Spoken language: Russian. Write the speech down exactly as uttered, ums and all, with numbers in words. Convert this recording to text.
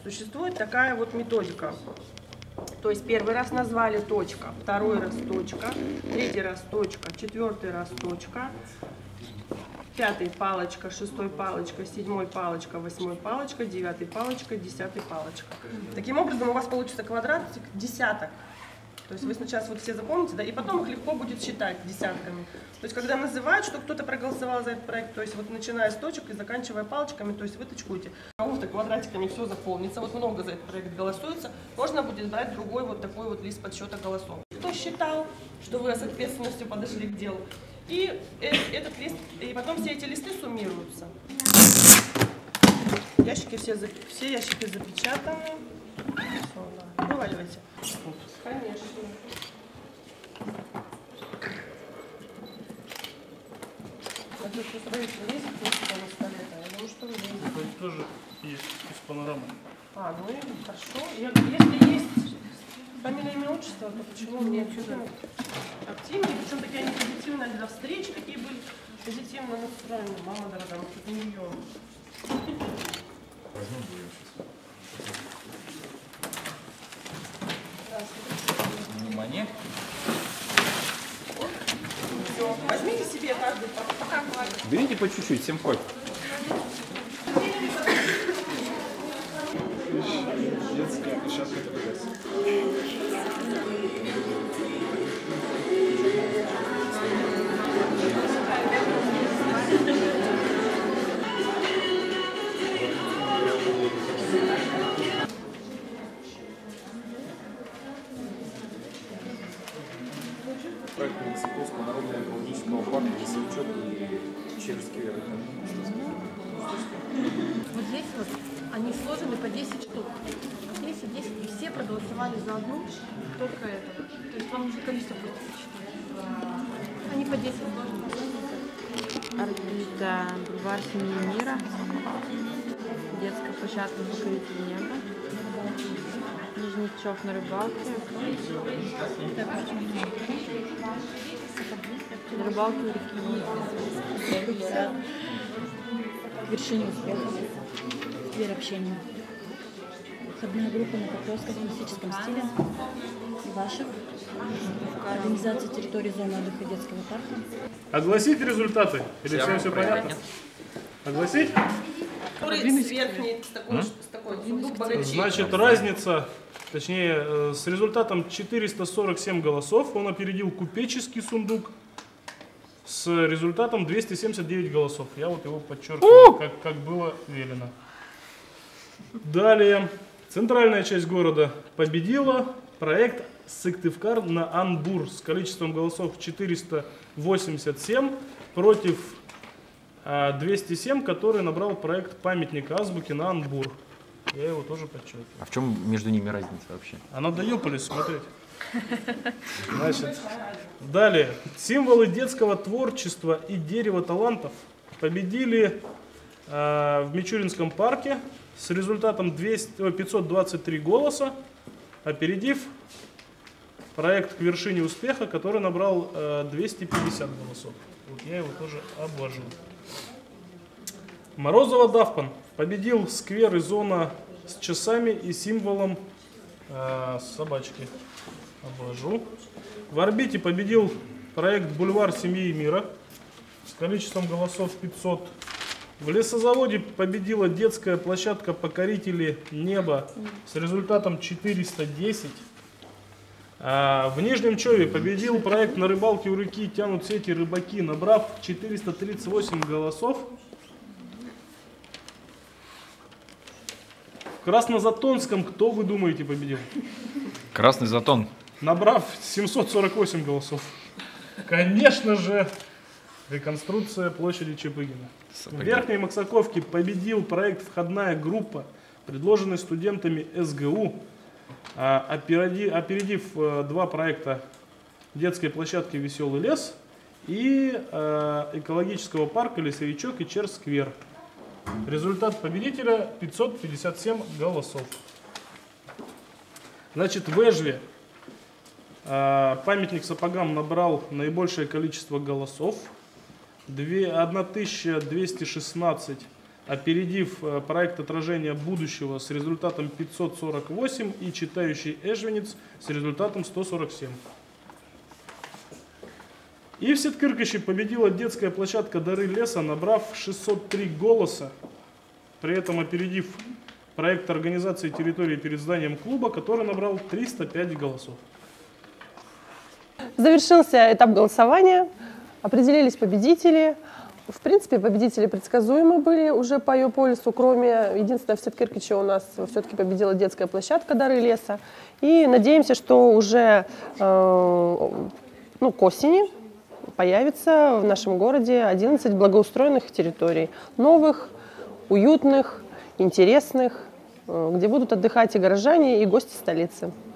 существует такая вот методика. То есть первый раз назвали точка, второй раз точка, третий раз точка, четвертый раз точка, пятый палочка, шестой палочка, седьмой палочка, восьмой палочка, девятый палочка, десятый палочка. Таким образом у вас получится квадратик десяток. То есть вы сначала вот все запомните, да, и потом их легко будет считать десятками. То есть когда называют, что кто-то проголосовал за этот проект, то есть вот начиная с точек и заканчивая палочками, то есть вы точкуете. Кому-то квадратиками все заполнится, вот много за этот проект голосуется, можно будет брать другой вот такой вот лист подсчета голосов. Кто считал, что вы с ответственностью подошли к делу, и этот лист, и потом все эти листы суммируются. Ящики все, все ящики запечатаны. Вываливайте. Конечно. А тут что строитель лезет просто на столе? Я думаю, что вы лезете. Это тоже есть из панорамы. А, ну и хорошо. Я, если есть фамилия, имя, отчество, то почему мне отсюда активнее? Причем такие они позитивные для встречи, такие были позитивно настроены. Мама дорогая, мы тут не ее. Возьмем будем сейчас. Внимание. Все, возьмите себе каждый пока хватит. Берите по чуть-чуть, всем хватит. Детская площадка КПС. Проект Мексиканского народного экологического парка Весельчак и Черсквер. Вот здесь вот они сложены по десять штук. десять, десять, и все проголосовали за одну, только это. То есть вам уже количество просто посчитать. Они по десять сложены. Орбита, бульвар Семьи Мира, детская площадка Покоритель неба, Нижний Чов на рыбалке, на рыбалке у реки, вершине успеха, сквер общения. Входная группа на Покровском в классическом стиле. Ваших. Организация территории зоны отдыха детского парка. Огласить результаты? Или всем все понятно? Огласить? С верхней, с такой, с такой сундук богачей. Значит, разница, точнее, с результатом четыреста сорок семь голосов он опередил купеческий сундук с результатом двести семьдесят девять голосов. Я вот его подчеркиваю, как, как было велено. Далее, центральная часть города победила проект Сыктывкар на Анбур с количеством голосов четыреста восемьдесят семь против двести семь, который набрал проект памятник азбуки на Анбур. Я его тоже подчеркиваю. А в чем между ними разница вообще? А надо Юполис смотреть. Значит, далее. Символы детского творчества и дерева талантов победили э, в Мичуринском парке с результатом двести, пятьсот двадцать три голоса, опередив проект «К вершине успеха», который набрал э, двести пятьдесят голосов. Вот я его тоже обложил. Морозово-Давпан победил сквер и зона с часами и символом э, собачки. Обложу. В орбите победил проект «Бульвар Семьи и Мира» с количеством голосов пятьсот. В Лесозаводе победила детская площадка «Покорители неба» с результатом четыреста десять. А в Нижнем Чове победил проект «На рыбалке у реки тянут сети рыбаки», набрав четыреста тридцать восемь голосов. В Краснозатонском кто, вы думаете, победил? Красный Затон. Набрав семьсот сорок восемь голосов. Конечно же, реконструкция площади Чепыгина. В Верхней Максаковке победил проект «Входная группа», предложенный студентами эс гэ у, опередив два проекта детской площадки «Веселый лес» и экологического парка «Лесовичок» и «Черсквер». Результат победителя пятьсот пятьдесят семь голосов. Значит, в Эжве памятник сапогам набрал наибольшее количество голосов. тысяча двести шестнадцать опередив э, проект отражения будущего с результатом пятьсот сорок восемь и читающий Эжвенец с результатом сто сорок семь. И в Сеткыркаче победила детская площадка «Дары леса», набрав шестьсот три голоса, при этом опередив проект организации территории перед зданием клуба, который набрал триста пять голосов. Завершился этап голосования, определились победители. В принципе, победители предсказуемы были уже по ее полису, кроме, единственное, в Сеткыркаче у нас все-таки победила детская площадка «Дары леса». И надеемся, что уже э, ну, к осени появится в нашем городе одиннадцать благоустроенных территорий, новых, уютных, интересных, где будут отдыхать и горожане, и гости столицы.